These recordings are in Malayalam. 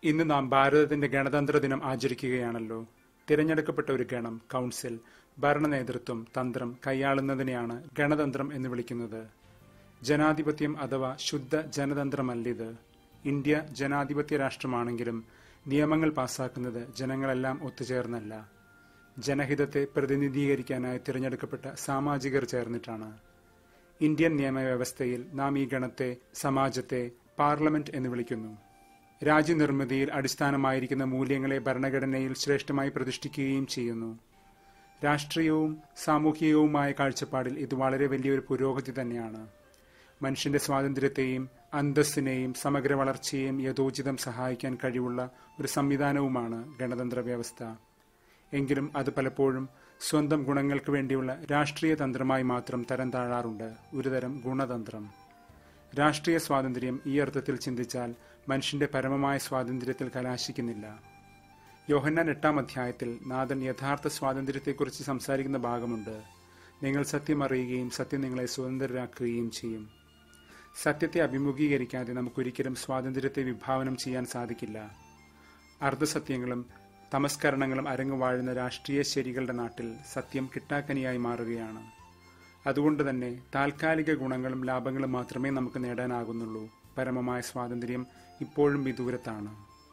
ഇന്ന് നാം ഭാരതത്തിന്റെ ഗണതന്ത്ര ദിനം ആചരിക്കുകയാണല്ലോ. തിരഞ്ഞെടുക്കപ്പെട്ട ഒരു ഗണം, കൗൺസിൽ, ഭരണ നേതൃത്വം, തന്ത്രം കൈയാളുന്നതിനെയാണ് ഗണതന്ത്രം എന്ന് വിളിക്കുന്നത്. ജനാധിപത്യം അഥവാ ശുദ്ധ ജനതന്ത്രമല്ലിത്. ഇന്ത്യ ജനാധിപത്യ രാഷ്ട്രമാണെങ്കിലും നിയമങ്ങൾ പാസാക്കുന്നത് ജനങ്ങളെല്ലാം ഒത്തുചേർന്നല്ല, ജനഹിതത്തെ പ്രതിനിധീകരിക്കാനായി തിരഞ്ഞെടുക്കപ്പെട്ട സാമാജികർ ചേർന്നിട്ടാണ്. ഇന്ത്യൻ നിയമവ്യവസ്ഥയിൽ നാം ഈ ഗണത്തെ, സമാജത്തെ, പാർലമെന്റ് എന്ന് വിളിക്കുന്നു. രാജ്യനിർമ്മിതിയിൽ അടിസ്ഥാനമായിരിക്കുന്ന മൂല്യങ്ങളെ ഭരണഘടനയിൽ ശ്രേഷ്ഠമായി പ്രതിഷ്ഠിക്കുകയും ചെയ്യുന്നു. രാഷ്ട്രീയവും സാമൂഹികവുമായ കാഴ്ചപ്പാടിൽ ഇത് വളരെ വലിയൊരു പുരോഗതി തന്നെയാണ്. മനുഷ്യന്റെ സ്വാതന്ത്ര്യത്തെയും അന്തസ്സിനെയും സമഗ്ര വളർച്ചയെയും യഥോചിതം സഹായിക്കാൻ കഴിവുള്ള ഒരു സംവിധാനവുമാണ് ഗണതന്ത്ര വ്യവസ്ഥ. എങ്കിലും അത് പലപ്പോഴും സ്വന്തം ഗുണങ്ങൾക്ക് വേണ്ടിയുള്ള രാഷ്ട്രീയ തന്ത്രമായി മാത്രം തരം താഴാറുണ്ട്, ഒരുതരം ഗുണതന്ത്രം. രാഷ്ട്രീയ സ്വാതന്ത്ര്യം ഈ അർത്ഥത്തിൽ ചിന്തിച്ചാൽ മനുഷ്യന്റെ പരമമായ സ്വാതന്ത്ര്യത്തിൽ കലാശിക്കുന്നില്ല. യോഹന്നാൻ 8-ാം അധ്യായത്തിൽ നാഥൻ യഥാർത്ഥ സ്വാതന്ത്ര്യത്തെക്കുറിച്ച് സംസാരിക്കുന്ന ഭാഗമുണ്ട്. നിങ്ങൾ സത്യം അറിയുകയും സത്യം നിങ്ങളെ സ്വതന്ത്രരാക്കുകയും ചെയ്യും. സത്യത്തെ അഭിമുഖീകരിക്കാതെ നമുക്കൊരിക്കലും സ്വാതന്ത്ര്യത്തെ വിഭാവനം ചെയ്യാൻ സാധിക്കില്ല. അർദ്ധസത്യങ്ങളും തമസ്കരണങ്ങളും അരങ്ങുവാഴുന്ന രാഷ്ട്രീയ ശരികളുടെ നാട്ടിൽ സത്യം കിട്ടാക്കനിയായി മാറുകയാണ്. അതുകൊണ്ട് തന്നെ താൽക്കാലിക ഗുണങ്ങളും ലാഭങ്ങളും മാത്രമേ നമുക്ക് നേടാനാകുന്നുള്ളൂ. പരമമായ സ്വാതന്ത്ര്യം ഇപ്പോഴും വിദൂരത്താണ്.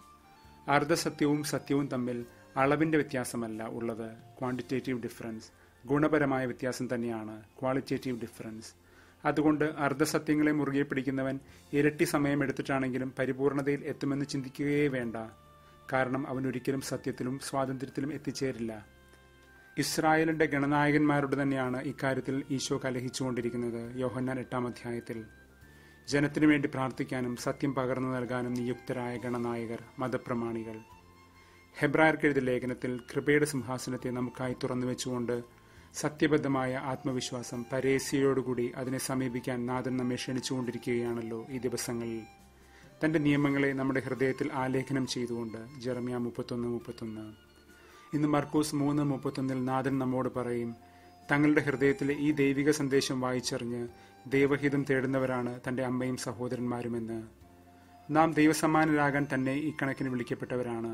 അർദ്ധസത്യവും സത്യവും തമ്മിൽ അളവിന്റെ വ്യത്യാസമല്ല ഉള്ളത്, ക്വാണ്ടിറ്റേറ്റീവ് ഡിഫറൻസ്. ഗുണപരമായ വ്യത്യാസം തന്നെയാണ്, ക്വാളിറ്റേറ്റീവ് ഡിഫറൻസ്. അതുകൊണ്ട് അർദ്ധസത്യങ്ങളെ മുറുകെ പിടിക്കുന്നവൻ ഇരട്ടി സമയം എടുത്തിട്ടാണെങ്കിലും പരിപൂർണതയിൽ എത്തുമെന്ന് ചിന്തിക്കുകയേ വേണ്ട. കാരണം അവൻ ഒരിക്കലും സത്യത്തിലും സ്വാതന്ത്ര്യത്തിലും എത്തിച്ചേരില്ല. ഇസ്രായേലിന്റെ ഗണനായകന്മാരുടെ തന്നെയാണ് ഇക്കാര്യത്തിൽ ഈശോ കലഹിച്ചുകൊണ്ടിരിക്കുന്നത്. യോഹന്നാൻ 8-ാം അധ്യായത്തിൽ ജനത്തിനു വേണ്ടി പ്രാർത്ഥിക്കാനും സത്യം പകർന്നു നൽകാനും നിയുക്തരായ ഗണനായകർ, മതപ്രമാണികൾ. ഹെബ്രായർക്കെഴുതിയ ലേഖനത്തിൽ കൃപയുടെ സിംഹാസനത്തെ നമുക്കായി തുറന്നുവെച്ചുകൊണ്ട് സത്യബദ്ധമായ ആത്മവിശ്വാസം, പരേസ്യയോടുകൂടി അതിനെ സമീപിക്കാൻ നാഥൻ നമ്മെ ക്ഷണിച്ചുകൊണ്ടിരിക്കുകയാണല്ലോ ഈ ദിവസങ്ങളിൽ. തന്റെ നിയമങ്ങളെ നമ്മുടെ ഹൃദയത്തിൽ ആലേഖനം ചെയ്തുകൊണ്ട്. ജെറമ്യ 31:31. ഇന്ന് മർക്കോസ് 3:31 നാഥൻ നമ്മോട് പറയും, തങ്ങളുടെ ഹൃദയത്തിലെ ഈ ദൈവിക സന്ദേശം വായിച്ചറിഞ്ഞ് ദൈവഹിതം തേടുന്നവരാണ് തന്റെ അമ്മയും സഹോദരന്മാരുമെന്ന്. നാം ദൈവസമ്മാനരാകാൻ തന്നെ ഇക്കണക്കിന് വിളിക്കപ്പെട്ടവരാണ്.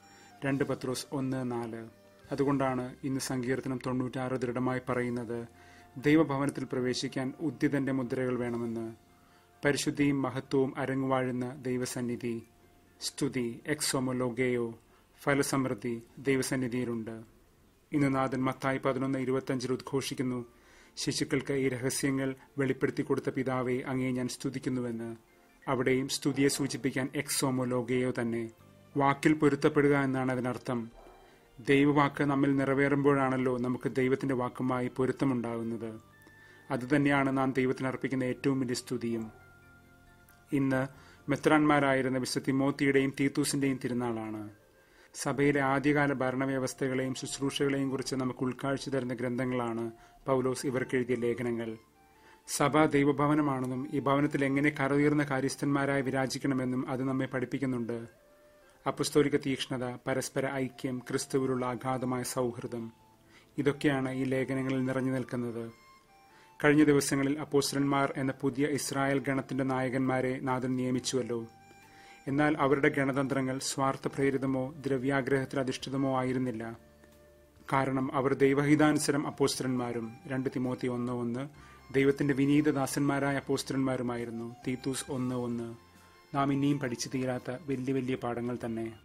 2 പത്രോസ് 1:4. അതുകൊണ്ടാണ് ഇന്ന് സങ്കീർത്തനം 96 ദൃഢമായി പറയുന്നത്, ദൈവഭവനത്തിൽ പ്രവേശിക്കാൻ ഉദ്ധിതന്റെ മുദ്രകൾ വേണമെന്ന്. പരിശുദ്ധിയും മഹത്വവും അരങ്ങുവാഴുന്ന ദൈവസന്നിധി, സ്തുതി, എക്സോമോലോഗേയോ, ഫലസമൃദ്ധി ദൈവസന്നിധിയിലുണ്ട്. ഇന്ന് നാഥൻ മത്തായി 11:25 ഉദ്ഘോഷിക്കുന്നു, ശിശുക്കൾക്ക് ഈ രഹസ്യങ്ങൾ വെളിപ്പെടുത്തി കൊടുത്ത പിതാവെ, അങ്ങയെ ഞാൻ സ്തുതിക്കുന്നുവെന്ന്. അവിടെയും സ്തുതിയെ സൂചിപ്പിക്കാൻ എക്സോമോലോഗേയോ തന്നെ. വാക്കിൽ പൊരുത്തപ്പെടുക എന്നാണ് അതിനർത്ഥം. ദൈവവാക്ക് നമ്മിൽ നിറവേറുമ്പോഴാണല്ലോ നമുക്ക് ദൈവത്തിന്റെ വാക്കുമായി പൊരുത്തമുണ്ടാകുന്നത്. അതുതന്നെയാണ് നാം ദൈവത്തിന് അർപ്പിക്കുന്ന ഏറ്റവും വലിയ സ്തുതിയും. ഇന്ന് മെത്രാന്മാരായിരുന്ന വിശുദ്ധ തിമോത്തിയുടെയും തീത്തൂസിന്റെയും തിരുനാളാണ്. സഭയിലെ ആദ്യകാല ഭരണവ്യവസ്ഥകളെയും ശുശ്രൂഷകളെയും കുറിച്ച് നമുക്ക് ഉൾക്കാഴ്ച തരുന്ന ഗ്രന്ഥങ്ങളാണ് പൗലോസ് ഇവർക്കെഴുതിയ ലേഖനങ്ങൾ. സഭ ദൈവഭവനമാണെന്നും ഈ ഭവനത്തിൽ എങ്ങനെ കറയുയർന്ന കാര്യസ്ഥന്മാരായി വിരാജിക്കണമെന്നും അത് നമ്മെ പഠിപ്പിക്കുന്നുണ്ട്. അപ്പസ്തോലിക തീക്ഷ്ണത, പരസ്പര ഐക്യം, ക്രിസ്തുവിലുള്ള അഗാധമായ സൗഹൃദം, ഇതൊക്കെയാണ് ഈ ലേഖനങ്ങളിൽ നിറഞ്ഞു നിൽക്കുന്നത്. കഴിഞ്ഞ ദിവസങ്ങളിൽ അപ്പോസ്തലന്മാർ എന്ന പുതിയ ഇസ്രായേൽ ഗണത്തിന്റെ നായകന്മാരെ നാഥൻ നിയമിച്ചുവല്ലോ. എന്നാൽ അവരുടെ ഗണതന്ത്രങ്ങൾ സ്വാർത്ഥപ്രേരിതമോ ദ്രവ്യാഗ്രഹത്തിൽ അധിഷ്ഠിതമോ ആയിരുന്നില്ല. കാരണം അവർ ദൈവഹിതാനുസരം അപ്പോസ്തലന്മാരും, 2 തിമോത്തി 1:1, ദൈവത്തിന്റെ വിനീതദാസന്മാരായ അപ്പോസ്തലന്മാരുമായിരുന്നു. തീത്തൂസ് 1:1. നാം ഇനിയും പഠിച്ചു തീരാത്ത വലിയ വലിയ പാഠങ്ങൾ തന്നെ.